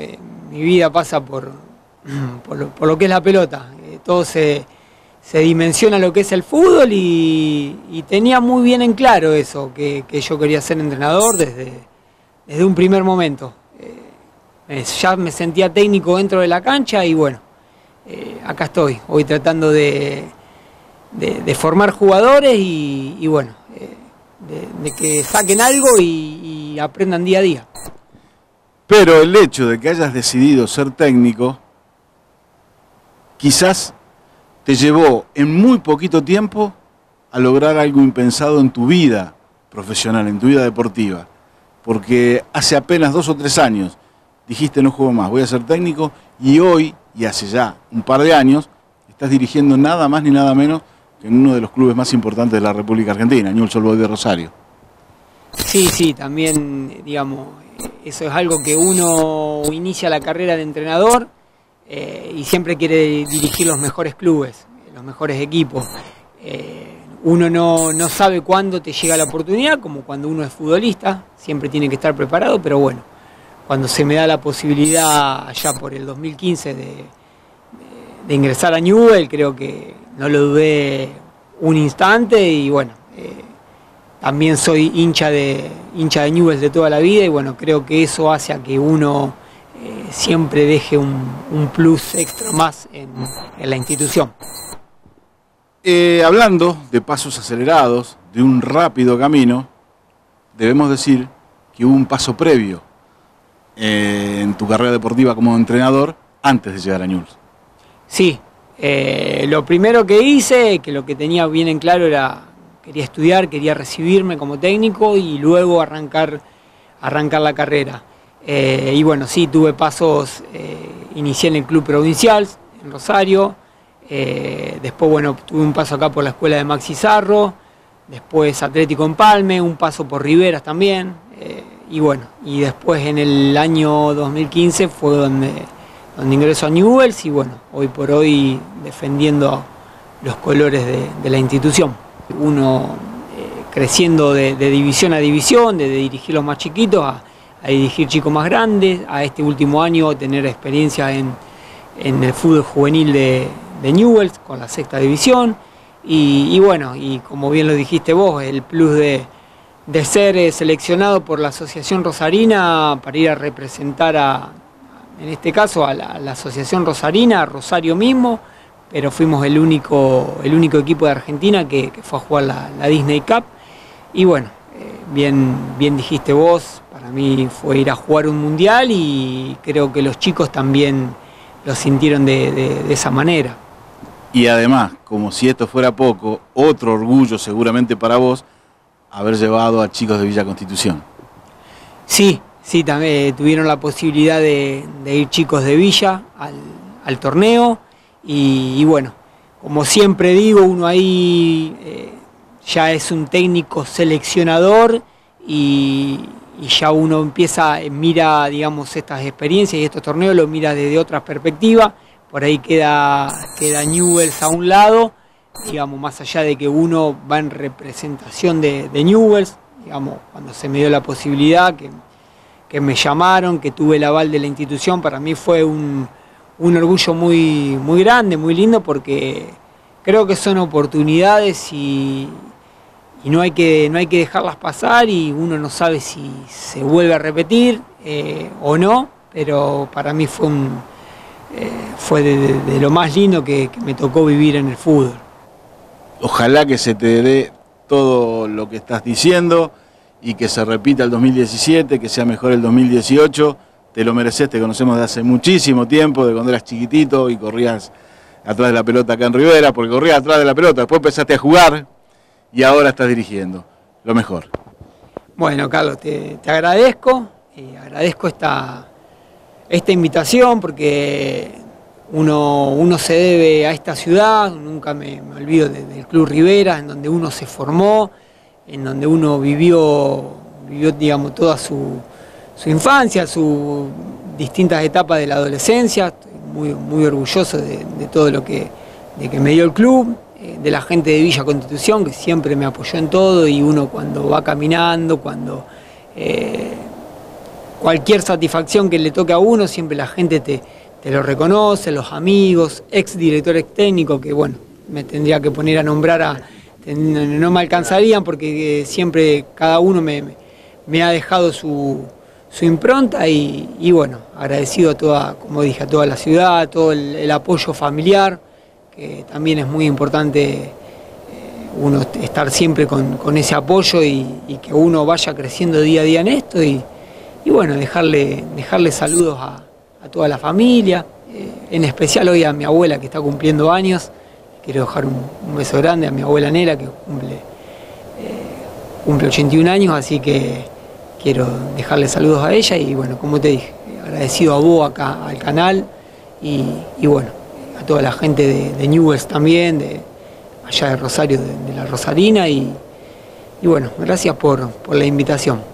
mi vida pasa por lo que es la pelota. Todo se dimensiona lo que es el fútbol y tenía muy bien en claro eso, que yo quería ser entrenador desde un primer momento. Ya me sentía técnico dentro de la cancha y bueno, acá estoy, hoy tratando de formar jugadores y bueno, de que saquen algo y aprendan día a día. Pero el hecho de que hayas decidido ser técnico, quizás te llevó en muy poquito tiempo a lograr algo impensado en tu vida profesional, en tu vida deportiva. Porque hace apenas 2 o 3 años dijiste no juego más, voy a ser técnico, y hoy, y hace ya un par de años, estás dirigiendo nada más ni nada menos que en uno de los clubes más importantes de la República Argentina, Newell's Old Boys de Rosario. Sí, también, digamos, eso es algo que uno inicia la carrera de entrenador y siempre quiere dirigir los mejores clubes, los mejores equipos. Uno no sabe cuándo te llega la oportunidad, como cuando uno es futbolista, siempre tiene que estar preparado, pero bueno, cuando se me da la posibilidad allá por el 2015 de ingresar a Newell's, creo que no lo dudé un instante y bueno, también soy hincha de Newell's de toda la vida y bueno, creo que eso hace a que uno siempre deje un plus extra más en la institución. Hablando de pasos acelerados, de un rápido camino, debemos decir que hubo un paso previo en tu carrera deportiva como entrenador antes de llegar a Newell's. Sí, lo primero que hice, que lo que tenía bien en claro era, quería estudiar, quería recibirme como técnico y luego arrancar la carrera. Y bueno, sí, tuve pasos, inicié en el Club Provincial, en Rosario, después bueno, tuve un paso acá por la escuela de Maxi Sarro, después Atlético Empalme, un paso por Riveras también, y bueno, y después en el año 2015 fue donde ingreso a Newell's y bueno, hoy por hoy defendiendo los colores de la institución. Uno creciendo de división a división, de dirigir los más chiquitos a dirigir chicos más grandes, a este último año tener experiencia en el fútbol juvenil de Newell's con la 6ª división y bueno, y como bien lo dijiste vos, el plus de ser seleccionado por la Asociación Rosarina para ir a representar en este caso a la Asociación Rosarina, a Rosario mismo, pero fuimos el único equipo de Argentina que fue a jugar la Disney Cup y bueno, bien dijiste vos, para mí fue ir a jugar un mundial y creo que los chicos también lo sintieron de esa manera. Y además, como si esto fuera poco, otro orgullo seguramente para vos, haber llevado a chicos de Villa Constitución. Sí, también tuvieron la posibilidad de ir chicos de Villa al torneo y bueno, como siempre digo, uno ahí ya es un técnico seleccionador y ya uno mira, digamos, estas experiencias y estos torneos, lo mira desde otra perspectiva, por ahí queda Newell's a un lado, digamos, más allá de que uno va en representación de Newell's, digamos, cuando se me dio la posibilidad, que me llamaron, que tuve el aval de la institución, para mí fue un orgullo muy grande, muy lindo, porque creo que son oportunidades y no hay que dejarlas pasar y uno no sabe si se vuelve a repetir o no, pero para mí fue de lo más lindo que me tocó vivir en el fútbol. Ojalá que se te dé todo lo que estás diciendo y que se repita el 2017, que sea mejor el 2018. Te lo mereces, te conocemos de hace muchísimo tiempo, de cuando eras chiquitito y corrías atrás de la pelota acá en Rivera, porque corrías atrás de la pelota, después empezaste a jugar y ahora estás dirigiendo. Lo mejor. Bueno, Carlos, te agradezco, agradezco esta invitación porque uno se debe a esta ciudad, nunca me olvido del Club Rivera, en donde uno se formó, en donde uno vivió digamos, toda su infancia, sus distintas etapas de la adolescencia. Estoy muy orgulloso de todo lo que me dio el club, de la gente de Villa Constitución, que siempre me apoyó en todo, y uno cuando va caminando, cuando cualquier satisfacción que le toque a uno, siempre la gente te lo reconoce, los amigos, ex directores técnicos, que bueno, me tendría que poner a nombrar, no me alcanzarían porque siempre cada uno me ha dejado su impronta y bueno, agradecido a toda, como dije, a toda la ciudad, a todo el apoyo familiar, que también es muy importante uno estar siempre con ese apoyo y que uno vaya creciendo día a día en esto y bueno, dejarle saludos a toda la familia, en especial hoy a mi abuela que está cumpliendo años. Quiero dejar un beso grande a mi abuela Nela que cumple 81 años, así que quiero dejarle saludos a ella y bueno, como te dije, agradecido a vos acá al canal y bueno, a toda la gente de Newell's también, allá de Rosario, de la Rosarina y bueno, gracias por la invitación.